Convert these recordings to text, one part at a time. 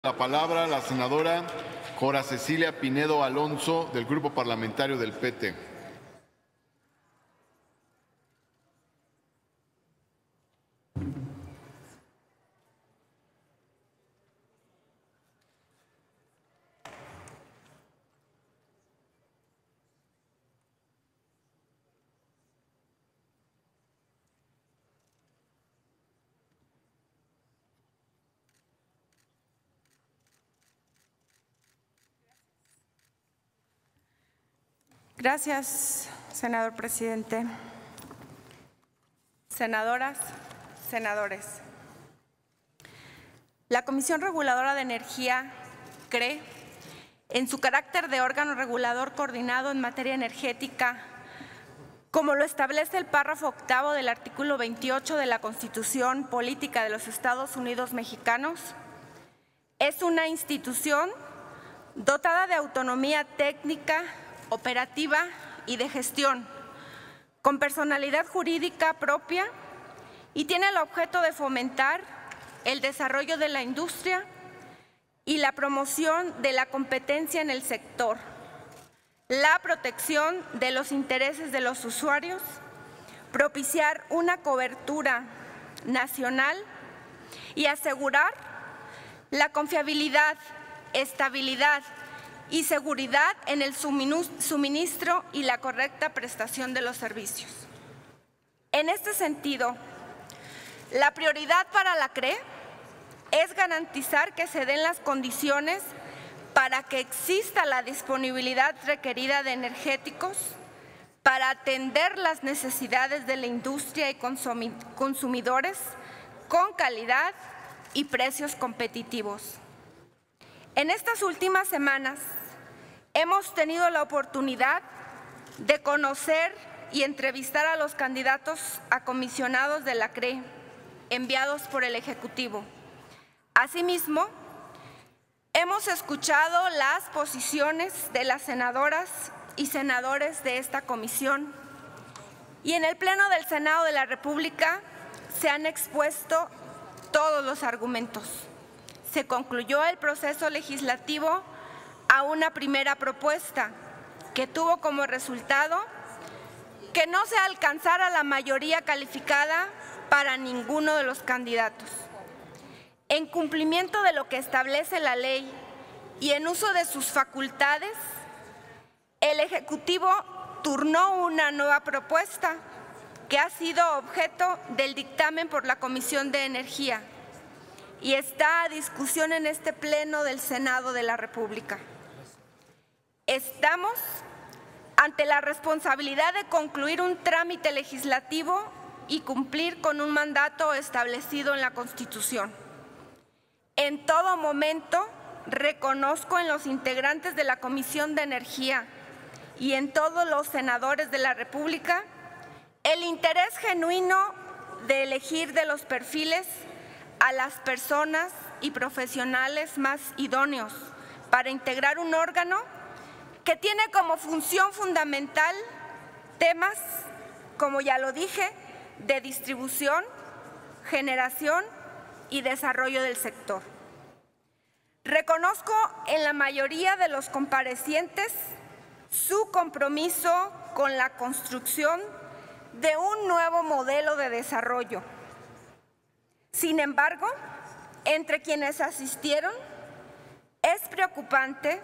La palabra la senadora Cora Cecilia Pinedo Alonso, del Grupo Parlamentario del PT. Gracias, senador presidente. Senadoras, senadores. La Comisión Reguladora de Energía, CRE, en su carácter de órgano regulador coordinado en materia energética, como lo establece el párrafo octavo del artículo 28 de la Constitución Política de los Estados Unidos Mexicanos, es una institución dotada de autonomía técnica, operativa y de gestión, con personalidad jurídica propia y tiene el objeto de fomentar el desarrollo de la industria y la promoción de la competencia en el sector, la protección de los intereses de los usuarios, propiciar una cobertura nacional y asegurar la confiabilidad, estabilidad y seguridad en el suministro y la correcta prestación de los servicios. En este sentido, la prioridad para la CRE es garantizar que se den las condiciones para que exista la disponibilidad requerida de energéticos para atender las necesidades de la industria y consumidores con calidad y precios competitivos. En estas últimas semanas hemos tenido la oportunidad de conocer y entrevistar a los candidatos a comisionados de la CRE enviados por el Ejecutivo. Asimismo, hemos escuchado las posiciones de las senadoras y senadores de esta comisión y en el Pleno del Senado de la República se han expuesto todos los argumentos. Se concluyó el proceso legislativo a una primera propuesta que tuvo como resultado que no se alcanzara la mayoría calificada para ninguno de los candidatos. En cumplimiento de lo que establece la ley y en uso de sus facultades, el Ejecutivo turnó una nueva propuesta que ha sido objeto del dictamen por la Comisión de Energía y está a discusión en este Pleno del Senado de la República. Estamos ante la responsabilidad de concluir un trámite legislativo y cumplir con un mandato establecido en la Constitución. En todo momento reconozco en los integrantes de la Comisión de Energía y en todos los senadores de la República el interés genuino de elegir de los perfiles a las personas y profesionales más idóneos para integrar un órgano que tiene como función fundamental temas, como ya lo dije, de distribución, generación y desarrollo del sector. Reconozco en la mayoría de los comparecientes su compromiso con la construcción de un nuevo modelo de desarrollo. Sin embargo, entre quienes asistieron, es preocupante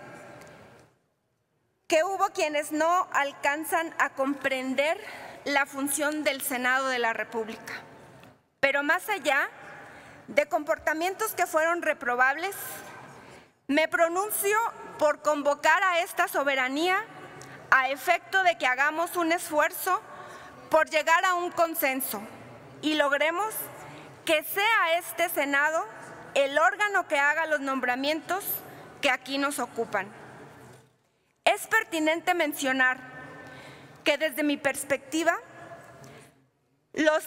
que hubo quienes no alcanzan a comprender la función del Senado de la República. Pero más allá de comportamientos que fueron reprobables, me pronuncio por convocar a esta soberanía a efecto de que hagamos un esfuerzo por llegar a un consenso y logremos que sea este Senado el órgano que haga los nombramientos que aquí nos ocupan. Es pertinente mencionar que desde mi perspectiva, los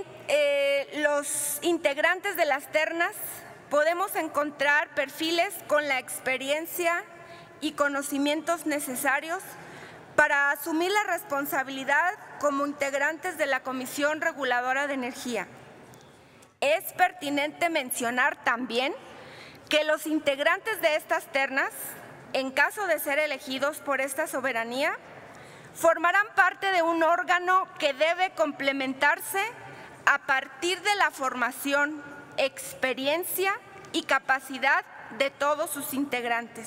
integrantes de las ternas podemos encontrar perfiles con la experiencia y conocimientos necesarios para asumir la responsabilidad como integrantes de la Comisión Reguladora de Energía. Es pertinente mencionar también que los integrantes de estas ternas, en caso de ser elegidos por esta soberanía, formarán parte de un órgano que debe complementarse a partir de la formación, experiencia y capacidad de todos sus integrantes.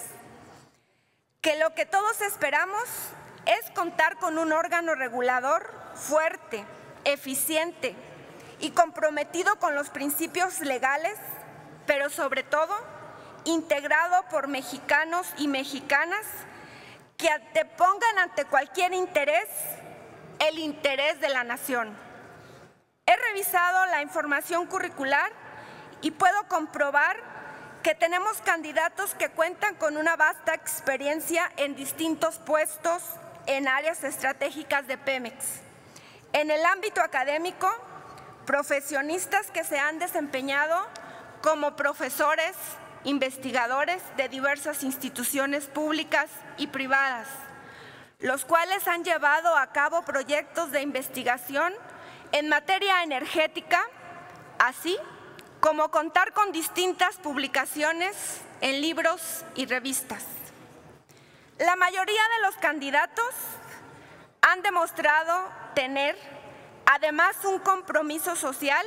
Que lo que todos esperamos es contar con un órgano regulador fuerte, eficiente y comprometido con los principios legales, pero sobre todo integrado por mexicanos y mexicanas que antepongan ante cualquier interés el interés de la nación. He revisado la información curricular y puedo comprobar que tenemos candidatos que cuentan con una vasta experiencia en distintos puestos en áreas estratégicas de Pemex. En el ámbito académico, profesionistas que se han desempeñado como profesores, investigadores de diversas instituciones públicas y privadas, los cuales han llevado a cabo proyectos de investigación en materia energética, así como contar con distintas publicaciones en libros y revistas. La mayoría de los candidatos han demostrado tener, además, un compromiso social,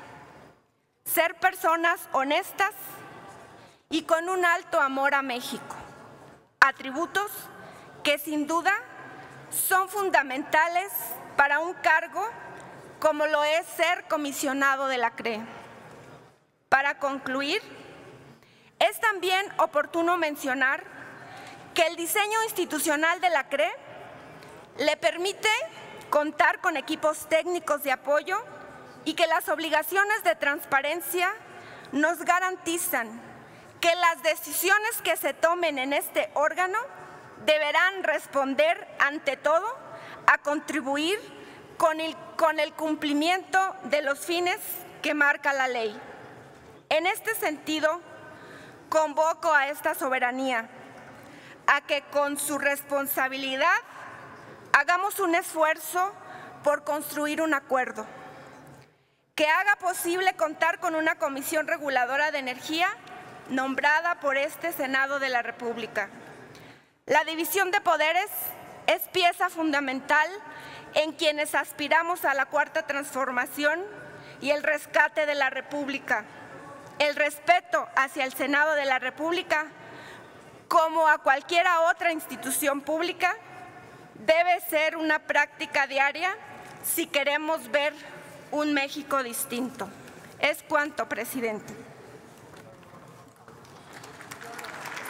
ser personas honestas y con un alto amor a México, atributos que sin duda son fundamentales para un cargo como lo es ser comisionado de la CRE. Para concluir, es también oportuno mencionar que el diseño institucional de la CRE le permite contar con equipos técnicos de apoyo y que las obligaciones de transparencia nos garantizan que las decisiones que se tomen en este órgano deberán responder, ante todo, a contribuir con el cumplimiento de los fines que marca la ley. En este sentido, convoco a esta soberanía a que con su responsabilidad hagamos un esfuerzo por construir un acuerdo que haga posible contar con una Comisión Reguladora de Energía nombrada por este Senado de la República. La división de poderes es pieza fundamental en quienes aspiramos a la Cuarta Transformación y el rescate de la República. El respeto hacia el Senado de la República, como a cualquier otra institución pública, debe ser una práctica diaria si queremos ver un México distinto. Es cuanto, presidente.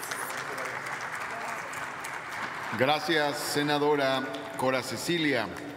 Gracias, senadora Cora Cecilia.